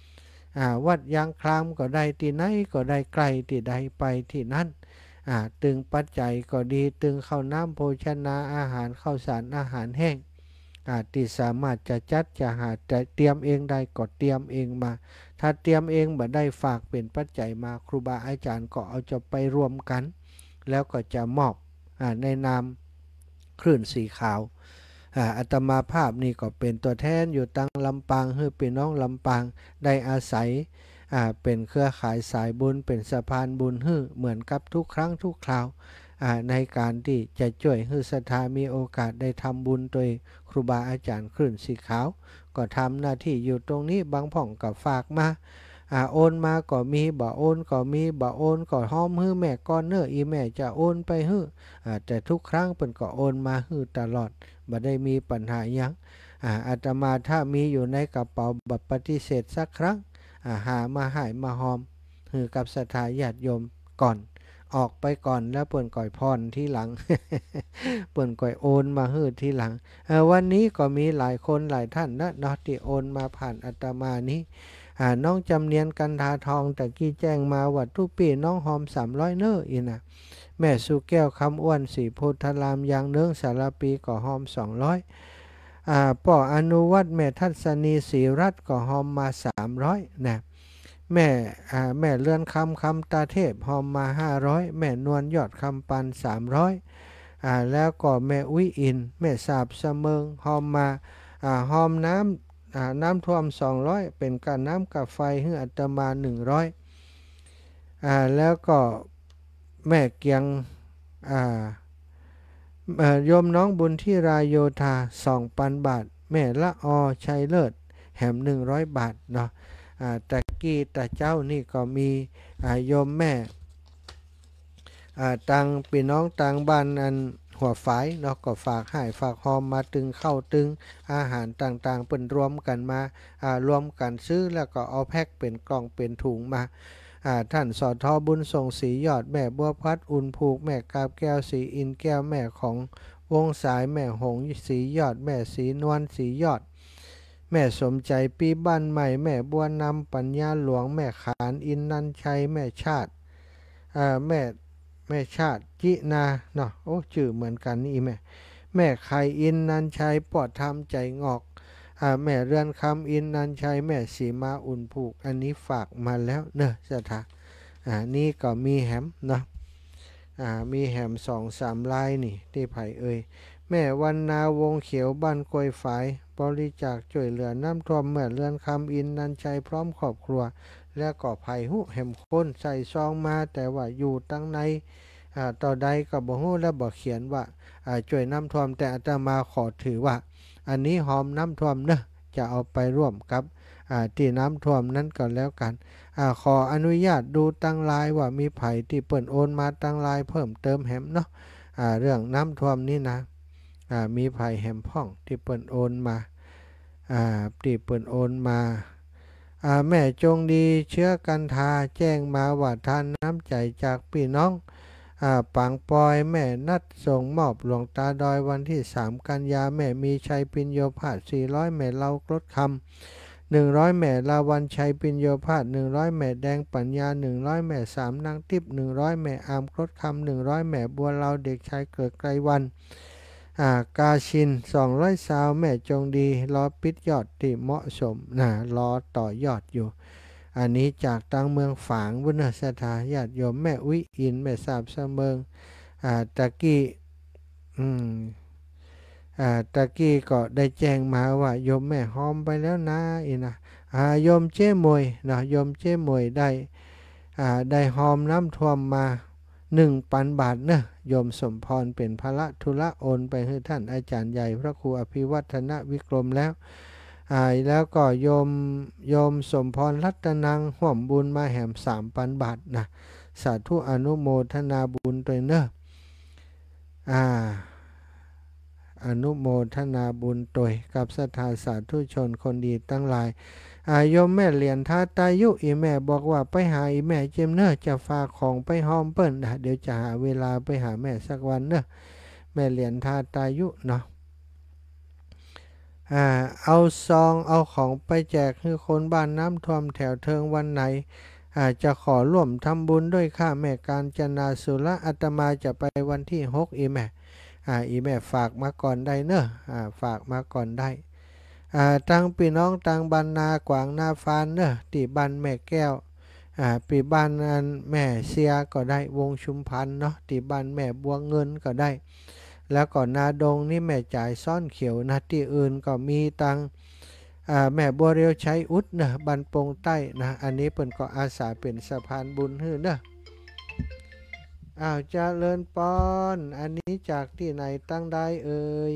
อ่าวัดยางคลามก็ได้ที่ไหนก็ได้ไกลที่ใดไปที่นั่นอ่าตึงปัจจัยก็ดีตึงข้าวน้ำโภชนาอาหารข้าวสารอาหารแห้งอ่าที่สามารถจะจัดจะหาจะเตรียมเองได้ก็เตรียมเองมาถ้าเตรียมเองบ่ได้ฝากเป็นปัจจัยมาครูบาอาจารย์ก็เอาจะไปรวมกันแล้วก็จะมอบอ่าในนามคลื่นสีขาวอาตมาภาพนี่ก็เป็นตัวแทนอยู่ตั้งลำปางให้พี่น้องลำปางได้อาศัยเป็นเครือข่ายสายบุญเป็นสะพานบุญให้เหมือนกับทุกครั้งทุกคราวในการที่จะช่วยให้ศรัทธามีโอกาสได้ทำบุญโดยครูบาอาจารย์คลื่นสีขาวก็ทำหน้าที่อยู่ตรงนี้บางผ่องก็ฝากมาโอนมาก็มีบ่โอนก็มีบ่โอนก็ห้อมฮื้อแม่ก้อนเนื้ออีแม่จะโอนไปฮื้อแต่ทุกครั้งเป็นก็โอนมาฮื้อตลอดบ่ได้มีปัญหายังอาตมาถ้ามีอยู่ในกระเป๋าบัดปฏิเสธสักครั้งหามาให้มาหอมฮือกับศรัทธาญาติโยมก่อนออกไปก่อนแล้วเปิ่นก่อยพรที่หลัง เปิ่นก่อยโอนมาฮื้อที่หลังวันนี้ก็มีหลายคนหลายท่านนะเนาะที่โอนมาผ่านอาตมานี้น้องจำเนียนกันทาทองแต่กี้แจ้งมาว่าทุกปีน้องหอมสามร้อยเน้ออีนะแม่สุแก้วคำอ้วนสีโพธารามยางเนื้อสารปีก็หอมสองร้อยอ่าป่ออนุวัฒน์แม่ทัศนีศรีรัตน์ก็หอมมาสามร้อยนะแม่อ่าแม่เลื่อนคำคำตาเทพหอมมาห้าร้อยแม่นวลยอดคำปันสามร้อยอ่าแล้วก็แม่อุ้ยอินแม่สาบเสมิงหอมมาอ่าหอมน้ำอ่าน้ำท่วมสองร้อยเป็นการน้ำกับไฟให้อัตมาหนึ่งร้อยอ่าแล้วก็แม่เกียงอ่าโยมน้องบุญที่รายโยธาสองพันบาทแม่ละอชัยเลิศแหมหนึ่งร้อยบาทเนาะตะกี้ตะเจ้านี่ก็มีโยมแม่ตังพี่น้องตังบ้านอันหัวฝายเนาะก็ฝากให้ฝากหอมมาตึงเข้าตึงอาหารต่างๆเป็นรวมกันมารวมกันซื้อแล้วก็เอาแพ็คเป็นกล่องเป็นถุงมาท่านสอทอบุญส่งสียอดแม่บัวพัดอุ่นผูกแม่กาบแก้วสีอินแก้วแม่ของวงสายแม่หงสียอดแม่สีนวลสียอดแม่สมใจปีบ้านใหม่แม่บัวนำปัญญาหลวงแม่ขานอินนันชัยแม่ชาติแม่แม่ชาติจินาเนาะโอ้ชื่อเหมือนกันนี่แม่แม่ไข่อินนันชัยปอดทำใจงอกแม่เรือนคำอินนันชัยแม่สีมาอุ่นผูกอันนี้ฝากมาแล้วเนอะสถาอ่านี่ก็มีแหมเนาะอ่ามีแหมสองสามลายนี่ที่ไผ่เอ่ยแม่วันนาวงเขียวบ้านกล้วยฝายบริจาคช่วยเหลือน้ำท่วมแม่เรือนคำอินนันชัยพร้อมครอบครัวและก็ไผ่หุแหมคนใส่ซองมาแต่ว่าอยู่ตั้งในอ่าต่อใดก็บ่ฮู้และบ่เขียนว่าอ่าช่วยน้ำท่วมแต่อาตมาขอถือว่าอันนี้หอมน้ำท่วมเนอะจะเอาไปร่วมกับที่น้ำท่วมนั้นก็แล้วกันอขออนุญาตดูตั้งลายว่ามีไผ่ที่เปิ่นโอนมาตั้งลายเพิ่มเติมแหมเนาะเรื่องน้ำท่วมนี่นะมีไผ่แหมพ่องที่เปิ่นโอนมาที่เปิ่นโอนมาแม่จงดีเชื้อกันทาแจ้งมาว่าทานน้ำใจจากพี่น้องปังปอยแม่นัดส่งมอบหลวงตาดอยวันที่สามกันยาแม่มีชัยปิญโยภาสสี่ร้อยแม่เล่ารถคำหนึ่งร้อยแม่ลาวันชัยปิญโยภาสหนึ่งร้อยแม่แดงปัญญาหนึ่งร้อยแม่สามนางทิพย์หนึ่งร้อยแม่อามรถคำหนึ่งร้อยแม่บัวเราเด็กชายเกิดไกลวันกาชินสองร้อยสาวแม่จงดีรอปิดยอดที่เหมาะสมนะรอต่อยอดอยู่อันนี้จากตังเมืองฝางวุฒิสถาญาติโยมแม่อุ้ยอินแม่สาบเสมิงตะกี้อืมตะกี้ก็ได้แจ้งมาว่าโยมแม่หอมไปแล้วนะอีนะโยมเจ้มวยนะโยมเจ้มวยได้ได้หอมน้ำท่วมมาหนึ่งพันบาทเนอะโยมสมพรเป็นพระธุระโอนไปให้ท่านอาจารย์ใหญ่พระครูอภิวัฒนวิกรมแล้วแล้วก็โยมโยมสมพรรัตนังห่วมบุญมาแหมสามพันบาทนะสาธุอนุโมทนาบุญตัวเนอะอ่าอนุโมทนาบุญตัวกับศรัทธาสาธุชนคนดีตั้งหลายโยมแม่เหรียญทาตายุอีแม่บอกว่าไปหาอีแม่เจมเนอะจะฝากของไปหอมเปิ้ลเดี๋ยวจะหาเวลาไปหาแม่สักวันเนอะแม่เหรียญทาตายุเนาะอ่าเอาซองเอาของไปแจกให้คนบ้านน้ำท่วมแถวเทิงวันไหนอาจจะขอร่วมทำบุญด้วยข้าแม่การจนาสุรอาตมาจะไปวันที่หกอีแม่อ่าอีแม่ฝากมาก่อนได้เนอะอ่าฝากมาก่อนได้อ่าตั้งพี่น้องตั้งบ้านนากวางนาฟานเนอะที่บ้านแม่แก้วอ่าปีบ้านนั้นแม่เสียก็ได้วงชุมพันเนาะที่บ้านแม่บัวเงินก็ได้แล้วก่อนนาดงนี่แม่จ่ายซ่อนเขียวนะที่อื่นก็มีตังแม่บัวเรียวใช้อุดนะบันปงใต้นะอันนี้เปิ่นก็อาสาเป็นสะพานบุญให้เนอะอ้าวเจริญปอนอันนี้จากที่ไหนตั้งได้เอ่ย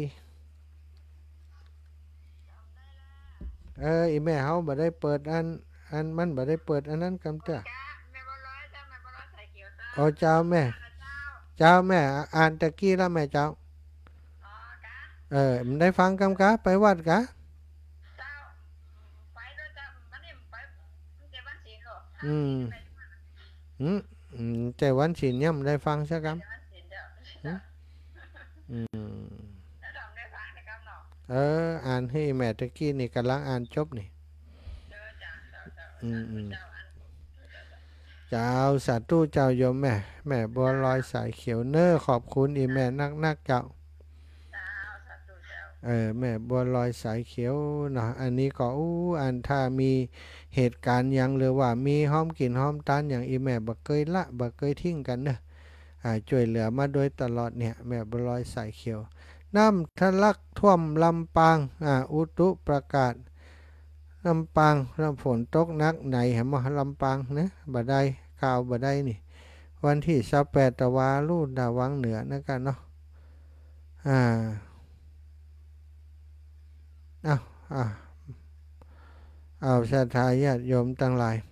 เอออีแม่เฮาบ่ได้เปิดอันอันมันบ่ได้เปิดอันนั้นกำเตอโอ้เจ้าแม่เจ้าแม่อ่านตะกี้แล้วแม่เจ้าเออมันได้ฟังกำกะไปวัดกะอืมอืมอืมใจวันศีลเนี่ยมันได้ฟังสักคำอืมเอออ่านให้แม่ตะกี้นี่กำลังอ่านจบนี่อืมอืมเจ้าสาธุเจ้าโยมแม่แม่บัวลอยสายเขียวเนอขอบคุณอีแม่นักนักเจ้าเออแม่บัวลอยสายเขียวเนาะอันนี้ก็อู้อันถ้ามีเหตุการณ์ยังหรือว่ามีห้อมกินห้อมตานอย่างอีแม่บักเคยละบักเคยทิ้งกันเนอะอ่าช่วยเหลือมาโดยตลอดเนี่ยแม่บัวลอยสายเขียวน้ำทะลักท่วมลำปางอ่าอุตุประกาศลำปางลำฝนตกนักไหนเห็นมั้ยลำปางนะบ่ได้ข่าวบ่ได้นี่วันที่สิบแปดตะวาลูดาวังเหนือนะกันเนาะอ่าเอาอ่าเอาศรัทธาญาติโยมทั้งหลาย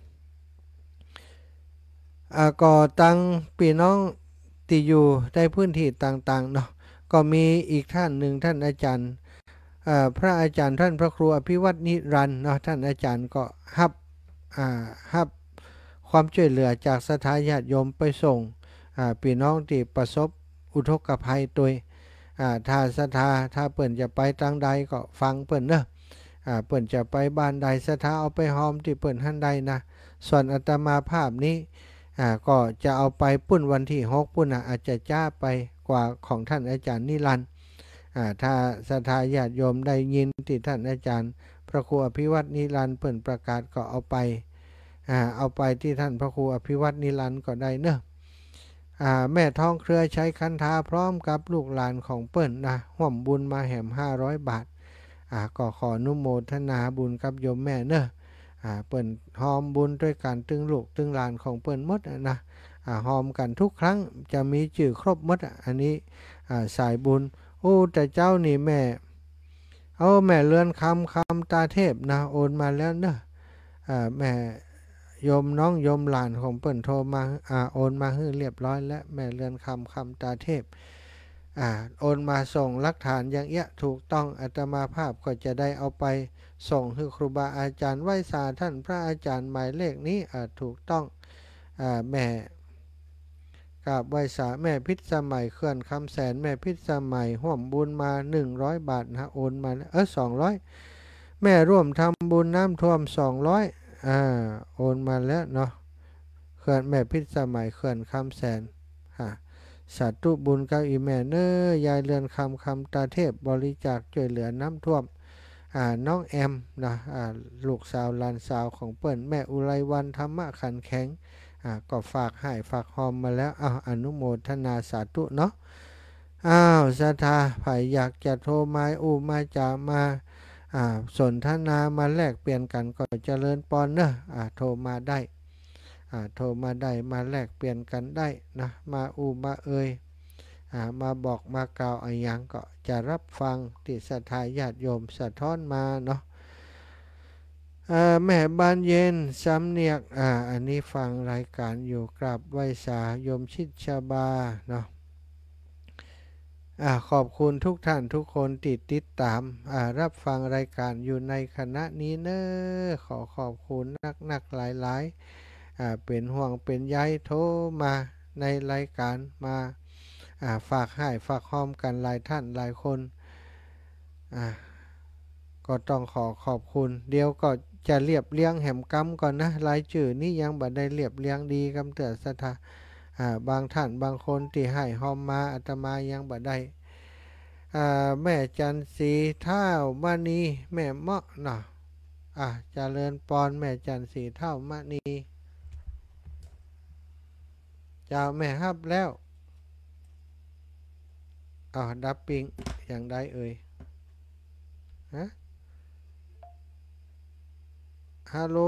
อ่าก่อตั้งพี่น้องที่อยู่ในพื้นที่ต่างๆเนาะก็มีอีกท่านหนึ่งท่านอาจารย์พระอาจารย์ท่านพระครูอภิวัตนิรันดร์เนาะท่านอาจารย์ก็ฮับอ่าฮับความช่วยเหลือจากศรัทธาญาติโยมไปส่งพี่น้องที่ประสบอุทกภัยตัวถ้าศรัทธาถ้าเปิ่นจะไปทางใดก็ฟังเปิ่นเนอะเปิ่นจะไปบ้านใดศรัทธาเอาไปหอมที่เปิ่นท่านใดนะส่วนอาตมาภาพนี้ก็จะเอาไปปุ้นวันที่หกปุ้นอาจจะจ้าไปกว่าของท่านอาจารย์นิรันดร์ถ้าศรัทธาญาติโยมได้ยินที่ท่านอาจารย์พระครูอภิวัตนิรันดร์เปิ่นประกาศก็เอาไปเอาไปที่ท่านพระครูอภิวัตนิรันดร์ก็ได้เนอะแม่ท้องเครือใช้คันธาพร้อมกับลูกหลานของเปิ้นนะห่วมบุญมาแหมห้าร้อยบาทก็ขออนุโมทนาบุญกับโยมแม่เนอะเปิ้นหอมบุญด้วยการตึงลูกตึงหลานของเปิ้นหมดนะหอมกันทุกครั้งจะมีจื่อครบหมดอันนี้สายบุญโอ้แต่เจ้านี่แม่เอาแม่เลื่อนคำคำตาเทพนะโอนมาแล้วเนอะแม่โยมน้องโยมหลานของเปิ้นโทรมาอ่าโอนมาให้เรียบร้อยและแม่เลื่อนคำคำตาเทพอ่าโอนมาส่งหลักฐานอย่างเงี้ยถูกต้องอาตมาภาพก็จะได้เอาไปส่งให้ครูบาอาจารย์ไหว้สาท่านพระอาจารย์หมายเลขนี้อ่าถูกต้องอ่าแม่กราบไหว้สาแม่พิษสมัยเคลื่อนคำแสนแม่พิษสมัยห่วมบุญมาหนึ่งร้อยบาทนะโอนมาเออสองร้อยแม่ร่วมทำบุญน้ำท่วมสองร้อยอ่าโอนมาแล้วเนาะเขื่อนแม่พิษสมัยเขื่อนคำแสนฮะสาธุบุญกับอีแม่เนอยายเรือนคำคำตาเทพบริจาคช่วยเหลือน้ำท่วมอ่าน้องแอมนะอ่าลูกสาวหลานสาวของเปิ้นแม่อุไรวันธรรมะขันแข็งอ่าก็ฝากให้ฝากหอมมาแล้วอ้าวอนุโมทนาสาธุเนาะอ้าวศรัทธาไผอยากจะโทรมาอูมาจามาสนทนามาแลกเปลี่ยนกันก็เจริญปอนเนอะโทรมาได้โทรมาได้มาแลกเปลี่ยนกันได้นะมาอูมาเอ่ยมาบอกมากล่าวอะไรอย่างก็จะรับฟังที่ศรัทธาญาติโยมสะท้อนมาเนาะแม่บานเย็นสำเนียกอ่าอันนี้ฟังรายการอยู่กราบไหว้สาโยมชิดชบาเนาะขอบคุณทุกท่านทุกคนติดติดตามรับฟังรายการอยู่ในคณะนี้เนอะขอขอบคุณนักนักหลายๆเป็นห่วงเป็นใยโทรมาในรายการมาฝากให้ฝากหอมกันหลายท่านหลายคนก็ต้องขอขอบคุณเดี๋ยวก็จะเรียบเรียงแหมกำก่อนนะรายชื่อนี้ยังบ่ได้เรียบเรียงดีกำเตือสถาอ่าบางท่านบางคนที่ให้หอมมาอาตมายังบ่ได้อ่าแม่จันสีเท่ามานีแม่เมาะเนาะอ่ะเจริญปอนแม่จันสีเท่ามานีเจ้าแม่ฮับแล้วอ๋อดับปิงอย่างใดเอ่ยฮะฮัลโหล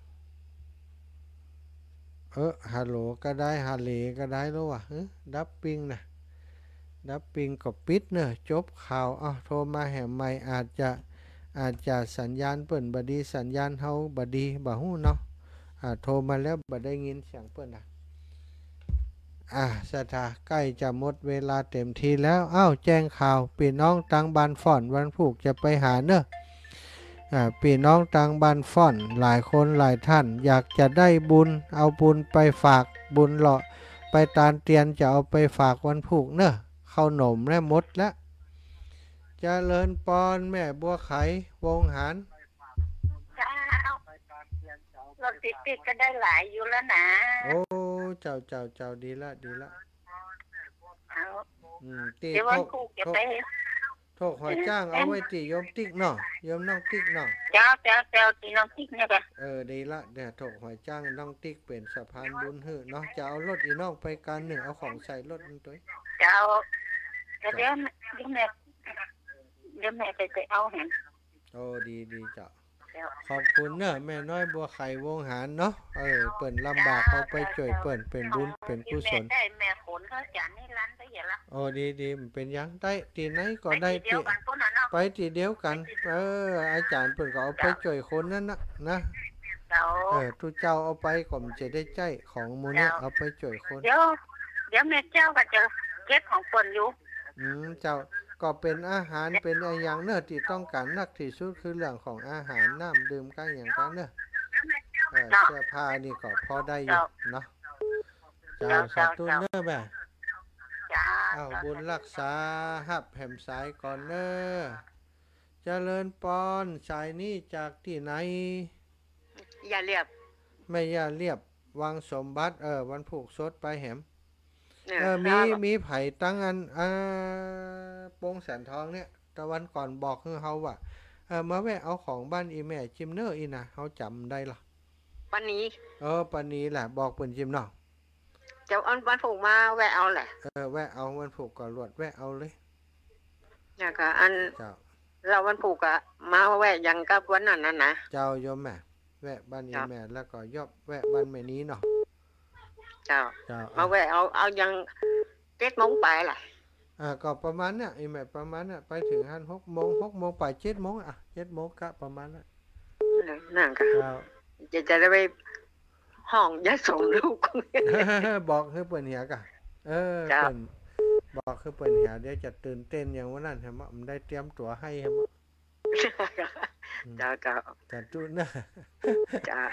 เออฮัลโหลก็ได้ฮัลเลก็ได้แล้ววะฮะดับปิงนะดับปิงก็ปิดเนอะจบข่าวอ๋อโทรมาแหมใหม่อาจจะอาจจะสัญญาณเปิ่นบดีสัญญาณเฮาบดีบ่ฮู้เนาะอ่าโทรมาแล้วบ่ได้ยินเสียงเปิ่นนะอ่าสถาใกล้จะหมดเวลาเต็มทีแล้วอ้าวแจ้งข่าวพี่น้องตังบานฟ่อนวันผูกจะไปหาเนอะอ่าพี่น้องตังบานฟ่อนหลายคนหลายท่านอยากจะได้บุญเอาบุญไปฝากบุญเหลาะไปตานเตียนจะเอาไปฝากวันผูกเนอะข้าวหนมและมดแล้วเจริญปอนแม่บัวไขวงหารเจ้ารถติดติดก็ได้หลายอยู่แล้วนะโอ้เจ้าเจ้าเจ้าดีละดีละเอาอืมตีเดี๋ยววันผูกจะไปโทษหอยจ้างเอาไว้ตีโยมติ๊กเนาะโยมน้องติ๊กเนาะเจ้าเจ้าเจ้าตีน้องติ๊กเนี่ยกันเออดีละเนี่ยโทษหอยจ้างน้องติ๊กเป็นสะพานบุญหื้อเนาะจะเอารถอีน้องไปการหนึ่งเอาของใส่รถมันตัวเจ้าเดี๋ยวเดี๋ยวเดี๋ยวแม่เดี๋ยวแม่ไปไปเอาเห็นโอ้ดีดีเจ้าขอบคุณเนอะแม่น้อยบัวไข่วงหารเนาะเออเปิ่นลำบากเขาไปช่วยเปิ่นเป็นบุญเป็นกุศลได้แม่ขนเขาจานให้ร้านไปเห็นละโอ้ดีดีมันเป็นยังได้ตีไหนก็ได้ตีไปตีเดียวกันเอออาจารย์เปิ่นก็เอาไปช่วยคนนั่นนะนะเออทุกเจ้าเอาไปก็มันจะได้ใจของมูลเนี่ยเอาไปช่วยคนเดี๋ยวเดี๋ยวแม่เจ้าก็จะเก็บของเปิ่นอยู่อืมเจ้าก็เป็นอาหารเป็นอะไรอย่างเนอะที่ต้องการนักที่สุดคือเรื่องของอาหารน้ำดื่มกันอย่างกันเนอะเออเสื้อผ้านี่ก็พอได้อยู่เนาะเจ้าสาธุเนอะแม่เอาบุญรักษาหับแผ่มสายก่อนเนอะเจริญปอนสายนี้จากที่ไหนอย่าเรียบไม่อย่าเรียบวังสมบัติเออวันผูกสดไปแหมเออมีมีไผ่ตั้งอันอ่าโป่งแสนทองเนี่ยตะวันก่อนบอกคือเฮาว่าเออมาแวะเอาของบ้านอีแม่จิมเนอร์อีนะเฮาจำได้หรอปันนี้เออปันนี้แหละบอกเปิ้นจิมเนาะจะเอาวันผูกมาแวะเอาแหละเออแวะเอาวันผูกก็รวดแวะเอาเลยเนี่ยก็อันเจ้าเราวันผูกอะมาแวะยังกับวันนั้นน่ะนะเจ้าโยมแม่แวะบ้านอีแม่แล้วก็ยอบแวะบ้านแม่นี้เนาะเจ้ามาแวะเอาเอายังเจ็ดโมงไปแหละอ่าก็ประมาณเนี่ยอีแม่ประมาณเนี่ยไปถึงหันหกโมงหกโมงไปเจ็ดโมงอ่ะเจ็ดโมงก็ประมาณนั้นนั่นก็จะจะได้ไปห้องยัดส่งลูกบอกคือเปิ่นเหียกะเออเปิ่นบอกคือเปิ่นเหียเดี๋ยวจะตื่นเต้นอย่างว่านั้นเห็นมั้ยมันได้เตรียมตั๋วให้เห็นมั้ยจ้าจ้าจ้าจุนะจ้า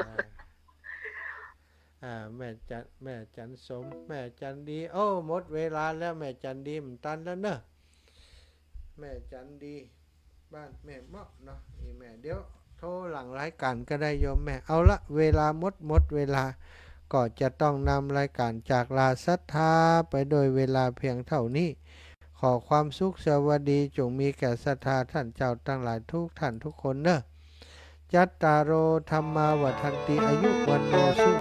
อ่าแม่จันแม่จันสมแม่จันดีโอ้หมดเวลาแล้วแม่จันดีมันตันแล้วเนอะแม่จันดีบ้านแม่เมาะเนาะอีแม่เดี๋ยวโทรหลังรายการก็ได้โยมแม่เอาละเวลาหมดหมดเวลาก็จะต้องนำรายการจากลาศรัทธาไปโดยเวลาเพียงเท่านี้ขอความสุขสวัสดีจงมีแก่ศรัทธาท่านเจ้าทั้งหลายทุกท่านทุกคนเนอะจัตตารโอธัมมาวัฏันติอายุวันโนสุ